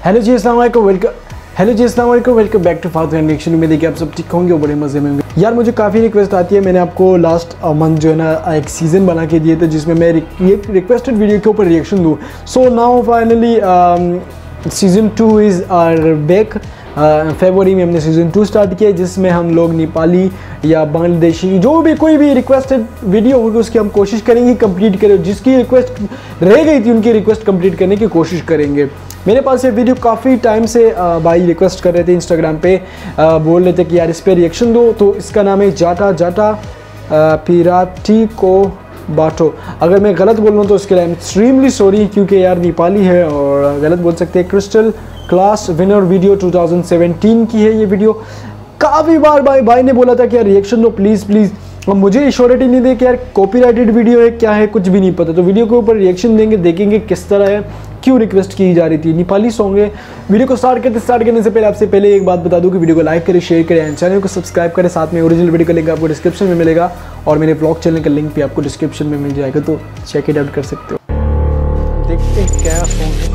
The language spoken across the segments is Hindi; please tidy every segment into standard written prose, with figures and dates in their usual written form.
हेलो जी अस्सलाम वालेकुम welcome back to father and reaction. उम्मीद है कि आप सब ठीक होंगे और बड़े मज़े में होंगे। यार मुझे काफ़ी रिक्वेस्ट आती है, मैंने आपको लास्ट मंथ जो है ना एक सीज़न बना के दिए थे जिसमें मैं रिक्वेस्टेड वीडियो के ऊपर रिएक्शन दूँ। So now finally season 2 is are back. फरवरी में हमने सीज़न 2 स्टार्ट किया जिसमें हम लोग नेपाली या बांग्लादेशी जो भी कोई भी रिक्वेस्टेड वीडियो होगी उसकी हम कोशिश करेंगे कंप्लीट करें। जिसकी रिक्वेस्ट रह गई थी उनकी रिक्वेस्ट कंप्लीट करने की कोशिश करेंगे। मेरे पास ये वीडियो काफ़ी टाइम से भाई रिक्वेस्ट कर रहे थे इंस्टाग्राम पे, बोल रहे थे कि यार इस पर रिएक्शन दो। तो इसका नाम है जाटा जाटा पिराटी को बाटो। अगर मैं गलत बोल रहा हूँ तो उसके लिए आई एम एक्सट्रीमली सॉरी, क्योंकि यार नेपाली है और गलत बोल सकते हैं। क्रिस्टल क्लास विनर वीडियो 2017 की है ये वीडियो। काफ़ी बार भाई ने बोला था कि यार रिएक्शन दो प्लीज़ प्लीज़। और मुझे श्योरिटी नहीं दे कि यार कॉपीराइटेड वीडियो है क्या है, कुछ भी नहीं पता। तो वीडियो के ऊपर रिएक्शन देंगे, देखेंगे किस तरह है, क्यों रिक्वेस्ट की जा रही थी। नेपाली सॉन्ग है। वीडियो को स्टार्ट करने से पहले आपसे पहले एक बात बता दूं कि वीडियो को लाइक करें, शेयर करें एंड चैनल को सब्सक्राइब करें। साथ में ओरिजिनल वीडियो का लिंक आपको डिस्क्रिप्शन में मिलेगा और मेरे ब्लॉग चैनल का लिंक भी आपको डिस्क्रिप्शन में मिल जाएगा, तो चेक इट आउट कर सकते हो। देखते हैं क्या सॉन्ग है।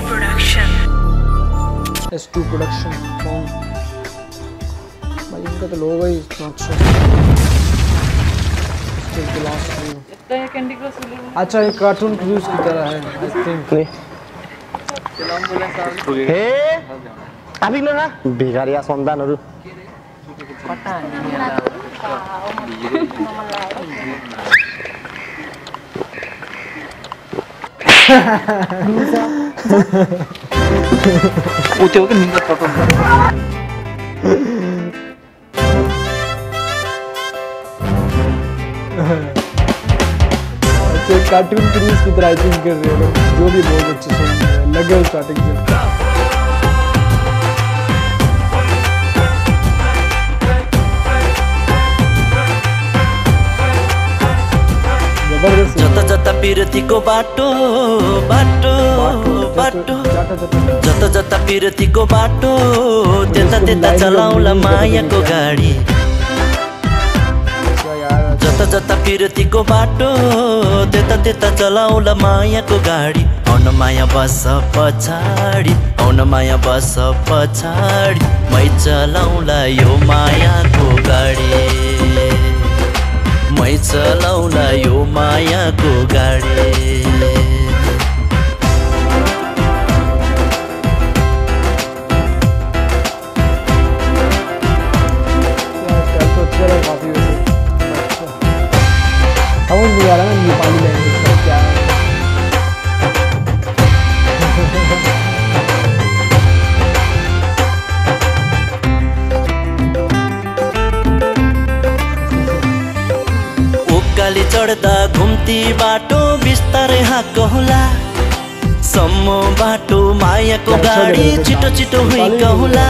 S2 प्रोडक्शन सॉन्ग भाई इनका तो लोगो ही इतना अच्छा है, कार्टून क्रूज की तरह है आई थिंक। हे अभी ना भिखारिया सन्तानहरु उठ्यो कि निंदा टटो अच्छा कार्टून क्रूज की तरह आई थिंक कर रहे हो जो भी बहुत अच्छे से लगे स्टार्टिंग से। जता जता पिरतीको बाटो बाटो बाटो जता जता पिरतीको बाटो त्यता त्यता चलाउला मायाको गाडी। जता जता पिरतीको बाटो त्यता त्यता चलाउला मायाको गाडी। आउन माया बस पछाडी, आउन माया बस पछाडी, मै चलाउला यो मायाको गाडी, मै चलाउला यो मायाको गाडी। समझ नहीं आ रहा है नेपाली लैंग्वेज का क्या है। उकाली चढ्दा घुम्ती बाटो बिस्तारै हाँकहुला, सम्म बाटो मायाको गाडी छिटो छिटो हुइकहुला।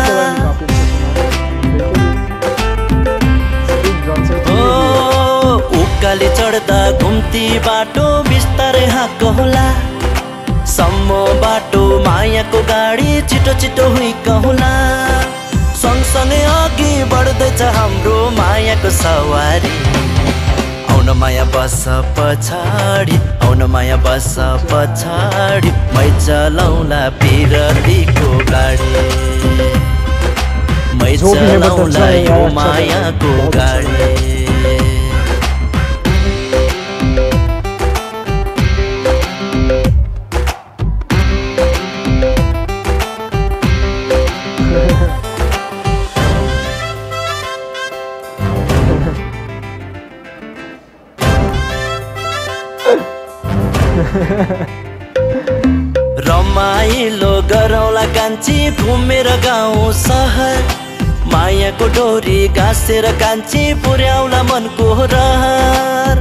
उकाली चढ्दा घुम्ती बाटो बिस्तारै हाँकहुला, सम्म बाटो मायाको गाडी छिटो छिटो हुइकहुला। सँगसँगै अघि बढ्दैछ हाम्रो मायाको सवारी। आउन माया बस पछाडी, आउन माया बस पछाडी, मै चलाउला पिरतीको गाडी, मै चलाउला यो मायाको गाडी। रमाइलो गरौला कान्छी घुमेर गाउँ सहर, मायाको डोरी गाँसेर कान्छी पुर्याउला मनको रहर।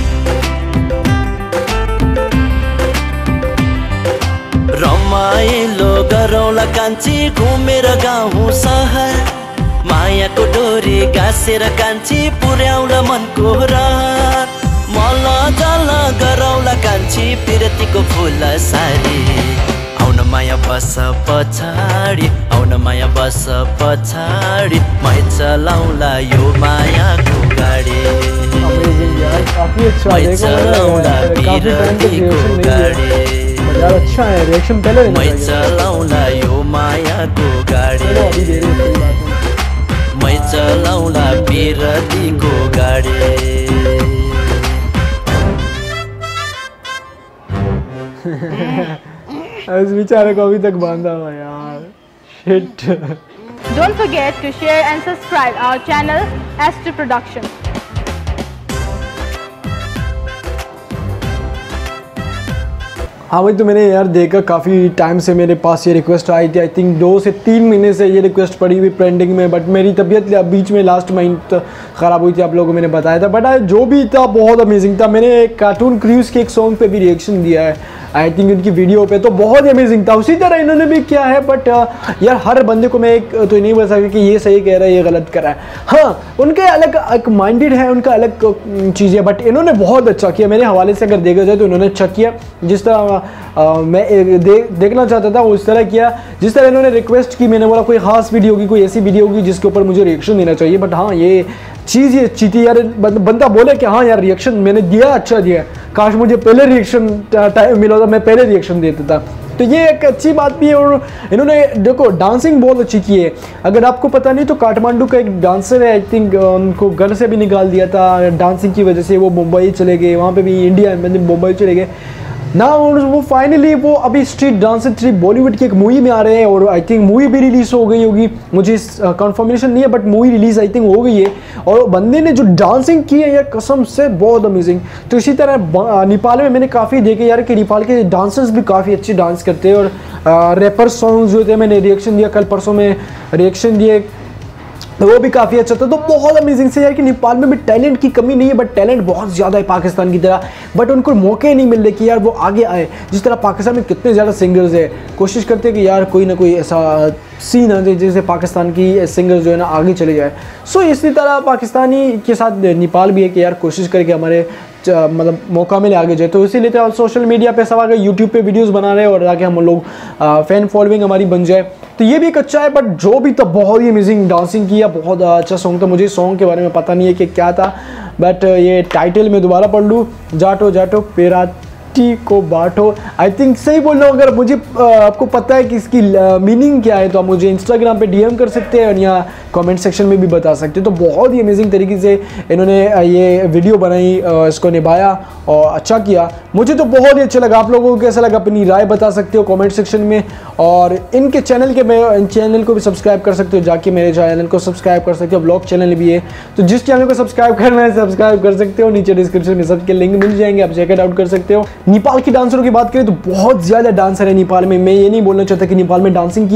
रमाइलो गरौला कान्छी घुमेर गाउँ सहर, मायाको डोरी गाँसेर कान्छी पुर्याउला मनको रहर। मल जल गरौला कान्छी पिरतीको फुल सारी। आउन माया बस पछाडी, आउन माया बस पछाडी, मै चलाउला यो मायाको गाडी, मै चलाउला पिरतीको गाडी, यार अच्छा है रिएक्शन पहले मैं चलाऊंगा अभी दे रहे हैं, कोई बात नहीं। मै चलाउला पिरतीको गाडी। इस बेचारे को अभी तक बांधा हुआ यार, shit. Don't forget to share and subscribe our channel Astro Production. हाँ भाई, तो मैंने यार देखा काफ़ी टाइम से मेरे पास ये रिक्वेस्ट आई थी। आई थिंक 2 से 3 महीने से ये रिक्वेस्ट पड़ी हुई पेंडिंग में, बट मेरी तबीयत बीच में लास्ट मंथ ख़राब हुई थी, आप लोगों को मैंने बताया था। बट जो भी था बहुत अमेजिंग था। मैंने कार्टून क्रूज के एक सॉन्ग पे भी रिएक्शन दिया है, आई थिंक उनकी वीडियो पे, तो बहुत अमेजिंग था। उसी तरह इन्होंने भी किया है, बट यार हर बंदे को मैं एक तो नहीं बता सकता कि ये सही कह रहा है, ये गलत कर रहा है। हाँ, उनके अलग एक माइंडेड है, उनका अलग चीज़ है, बट इन्होंने बहुत अच्छा किया। मेरे हवाले से अगर देखा जाए तो इन्होंने अच्छा किया। जिस तरह मैं देखना चाहता था उस तरह किया, जिस तरह इन्होंने रिक्वेस्ट की। मैंने बोला कोई खास वीडियो होगी, कोई ऐसी वीडियो होगी जिसके ऊपर मुझे रिएक्शन देना चाहिए। बट हाँ, ये चीज़ ये अच्छी थी यार, बंदा बोले कि हाँ यार रिएक्शन मैंने दिया, अच्छा दिया, काश मुझे पहले रिएक्शन टाइम मिला था, मैं पहले रिएक्शन देता था। तो ये एक अच्छी बात भी है। और इन्होंने देखो डांसिंग बहुत अच्छी की है। अगर आपको पता नहीं तो काठमांडू का एक डांसर है, आई थिंक उनको घर से भी निकाल दिया था डांसिंग की वजह से। वो मुंबई चले गए, वहाँ पे भी इंडिया में मुंबई चले गए ना। वो फाइनली वो अभी स्ट्रीट डांसर 3 बॉलीवुड की एक मूवी में आ रहे हैं, और आई थिंक मूवी भी रिलीज हो गई होगी, मुझे कंफर्मेशन नहीं है, but movie release I think हो गई है। और बंदे ने जो डांसिंग की है यार, कसम से बहुत अमेजिंग। तो इसी तरह नेपाल में मैंने काफ़ी देखे यार कि नेपाल के डांसर्स भी काफ़ी अच्छे डांस करते हैं। और रैपर सॉन्ग जो थे, मैंने रिएक्शन दिया, कल परसों में रिएक्शन दिए, तो वो भी काफ़ी अच्छा था। तो बहुत अमेजिंग से यार कि नेपाल में भी टैलेंट की कमी नहीं है, बट टैलेंट बहुत ज़्यादा है पाकिस्तान की तरह, बट उनको मौके नहीं मिल रहे कि यार वो आगे आए। जिस तरह पाकिस्तान में कितने ज़्यादा सिंगर्स है, कोशिश करते हैं कि यार कोई ना कोई ऐसा सीन आ जाए जैसे पाकिस्तान की सिंगर्स जो है ना आगे चले जाए। सो इसी तरह पाकिस्तानी के साथ नेपाल भी है कि यार कोशिश करके हमारे मतलब मौका मिले आगे जाए। तो इसीलिए तो सोशल मीडिया पे सब आगे यूट्यूब पे वीडियोस बना रहे हैं, और आगे हम लोग फैन फॉलोइंग हमारी बन जाए। तो ये भी एक अच्छा है। बट जो भी तो बहुत ही अमेजिंग डांसिंग किया, बहुत अच्छा सॉन्ग था। मुझे सॉन्ग के बारे में पता नहीं है कि क्या था, बट ये टाइटल में दोबारा पढ़ लूँ, जाटो जाटो पेराती को बांटो। आई थिंक सही बोल रहा हूँ। अगर मुझे आपको पता है कि इसकी मीनिंग क्या है तो आप मुझे इंस्टाग्राम पे डीएम कर सकते हैं, और यहाँ कमेंट सेक्शन में भी बता सकते हैं। तो बहुत ही अमेजिंग तरीके से इन्होंने ये वीडियो बनाई, इसको निभाया और अच्छा किया। मुझे तो बहुत ही अच्छा लगा। आप लोगों को कैसा लगा अपनी राय बता सकते हो कमेंट सेक्शन में। और इनके चैनल को भी सब्सक्राइब कर सकते हो, जाके मेरे चैनल को सब्सक्राइब कर सकते हो। ब्लॉग चैनल भी है, तो जिस चैनल को सब्सक्राइब करना है सब्सक्राइब कर सकते हो। नीचे डिस्क्रिप्शन में सबके लिंक मिल जाएंगे, आप चेक इट आउट कर सकते हो। नेपाल की डांसरों की बात करें तो बहुत ज़्यादा डांसर है नेपाल में। मैं ये नहीं बोलना चाहता कि नेपाल में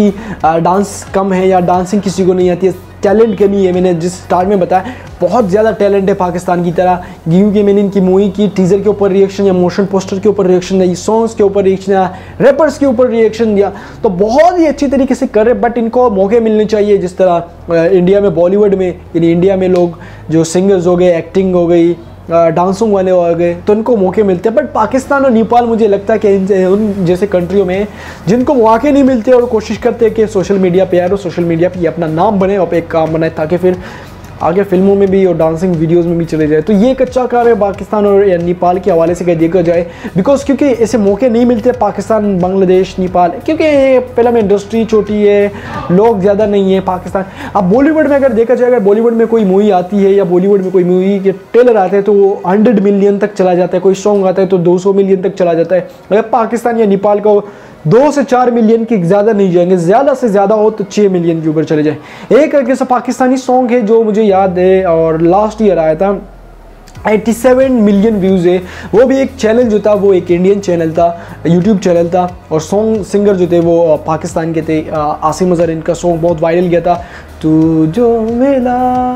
डांस कम है या डांसिंग किसी को नहीं आती है, टैलेंट कमी है। मैंने जिस स्टार्ट में बताया बहुत ज़्यादा टैलेंट है पाकिस्तान की तरह। क्योंकि मैंने इनकी मूवी की टीज़र के ऊपर रिएक्शन या मोशन पोस्टर के ऊपर रिएक्शन दिया, सॉन्ग्स के ऊपर रिएक्शन दिया, रैपर्स के ऊपर रिएक्शन दिया, तो बहुत ही अच्छी तरीके से कर रहे। बट इनको मौके मिलने चाहिए, जिस तरह इंडिया में बॉलीवुड में, यानी इंडिया में लोग जो सिंगर्स हो गए, एक्टिंग हो गई, डांसिंग वाले हो गए, तो इनको मौके मिलते हैं। बट पाकिस्तान और नेपाल मुझे लगता है कि उन जैसे कंट्रियों में जिनको मौके नहीं मिलते और कोशिश करते हैं कि सोशल मीडिया पे यार सोशल मीडिया पे अपना नाम बने और एक काम बनाए, ताकि फिर आगे फिल्मों में भी और डांसिंग वीडियोस में भी चले जाए। तो ये एक अच्छा कार्य है पाकिस्तान और नेपाल के हवाले से देखा जाए, बिकॉज क्योंकि ऐसे मौके नहीं मिलते पाकिस्तान, बांग्लादेश, नेपाल, क्योंकि फिल्म इंडस्ट्री छोटी है, लोग ज़्यादा नहीं है पाकिस्तान। अब बॉलीवुड में अगर देखा जाए, अगर बॉलीवुड में कोई मूवी आती है या बॉलीवुड में कोई मूवी के ट्रेलर आते हैं तो वो 100 मिलियन तक चला जाता है, कोई सॉन्ग आता है तो 200 मिलियन तक चला जाता है। अगर पाकिस्तान या नेपाल का 2 से 4 मिलियन के ज़्यादा नहीं जाएंगे, ज़्यादा से ज़्यादा हो तो 6 मिलियन के ऊपर चले जाए। एक ऐसा पाकिस्तानी सॉन्ग है जो मुझे याद है और लास्ट ईयर आया था, 87 मिलियन व्यूज़ है। वो भी एक चैनल जो था वो एक इंडियन चैनल था, यूट्यूब चैनल था, और सॉन्ग सिंगर जो थे वो पाकिस्तान के थे, आसिम अजहर। इनका सॉन्ग बहुत वायरल गया था, तू जो मिला,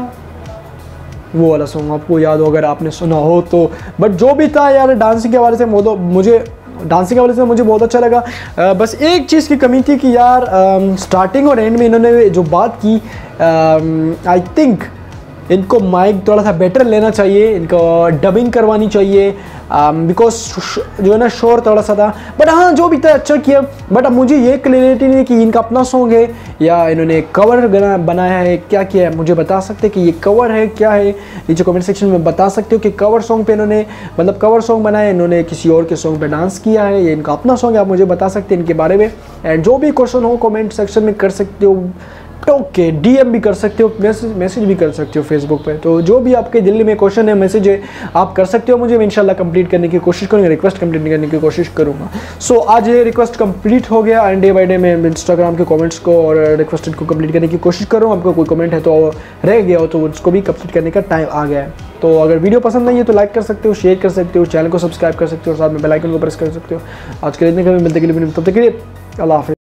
वो वाला सॉन्ग आपको याद हो अगर आपने सुना हो तो। बट जो भी था यार, डांसिंग के हवाले से मुझे डांसिंग के वाले से मुझे बहुत अच्छा लगा। बस एक चीज़ की कमी थी कि यार स्टार्टिंग और एंड में इन्होंने जो बात की, आई थिंक इनको माइक थोड़ा सा बेटर लेना चाहिए, इनको डबिंग करवानी चाहिए, बिकॉज जो है ना शोर थोड़ा सा था। बट हाँ, जो भी था अच्छा किया। बट अब मुझे ये क्लियरिटी नहीं कि इनका अपना सॉन्ग है या इन्होंने कवर बनाया है, क्या किया है। मुझे बता सकते हैं कि ये कवर है क्या है, नीचे कमेंट सेक्शन में बता सकते हो कि कवर सॉन्ग पे इन्होंने मतलब कवर सॉन्ग बनाया है, इन्होंने किसी और के सॉन्ग पे डांस किया है, ये इनका अपना सॉन्ग है। आप मुझे बता सकते हैं इनके बारे में। एंड जो भी क्वेश्चन हो कमेंट सेक्शन में कर सकते हो, ओके, डीएम भी कर सकते हो, मैसेज भी कर सकते हो फेसबुक पे। तो जो भी आपके दिल में क्वेश्चन है, मैसेज है, आप कर सकते हो मुझे, मैं इंशाल्लाह कंप्लीट करने की कोशिश करूँगा, रिक्वेस्ट कंप्लीट करने की कोशिश करूँगा। सो आज ये रिक्वेस्ट कंप्लीट हो गया एंड डे बाई डे मैं इंस्टाग्राम के कमेंट्स को और रिक्वेस्टेड को कंप्लीट करने की कोशिश कर रहा हूँ। आपको कोई कमेंट है तो रह गया हो तो उसको भी कंप्लीट करने का टाइम आ गया है। तो अगर वीडियो पसंद आई है तो लाइक कर सकते हो, शेयर कर सकते हो, चैनल को सब्सक्राइब कर सकते हो और साथ में बेल आइकन को प्रेस कर सकते हो। आज के लिए इतने मिलते के लिए तब तक के लिए अल्लाह हाफ़िज़।